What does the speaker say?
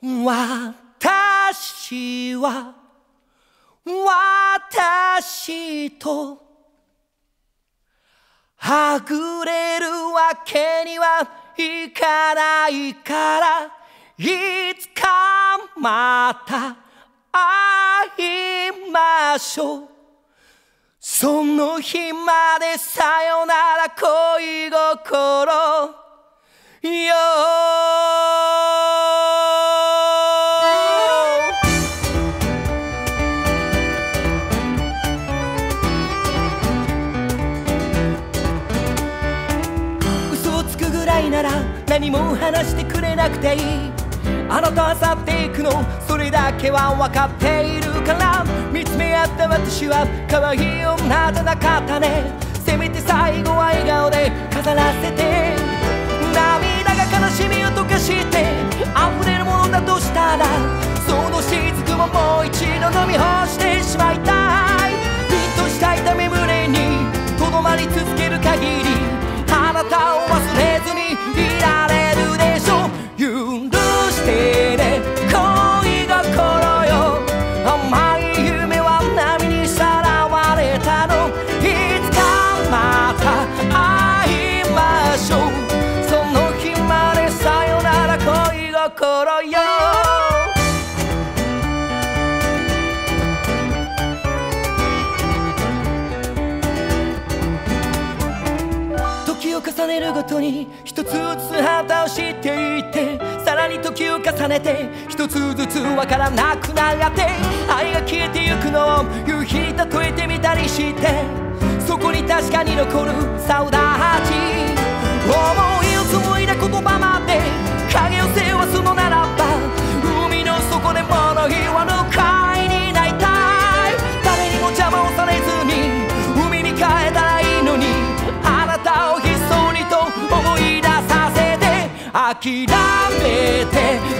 私は私とはぐれるわけにはいかないから、いつかまた会いましょう。その日までさよなら恋心よ。嘘をつくぐらいなら何も話してくれなくていい。あなたは去っていくの、それだけは分かっているから。見つめ合った私は可愛い女じゃなかったね。せめて最後は笑顔で飾らせて。涙が悲しみを溶かして溢れるものだとしたら、その雫ももう一度飲み干してしまいたい。じっとした痛み胸にとどまり続ける限り、あなたを忘れずにいられるでしょう。許してね恋心よ、甘い夢は波にさらわれたの。いつかまた会いましょう。その日までさよなら恋心よ。時を重ねるごとに一つずつ旗を知っていって、さらに時を重ねて一つずつわからなくなって、愛が消えてゆくのを夕日に例えてみたりして、そこに確かに残るサウダージ、思いを紡いだ言葉まで影を背負すのならば、海の底で物言わぬ貝になりたい。誰にも邪魔をされずに海に帰ったらいいのに、あなたをひっそりと思い出させて、諦めて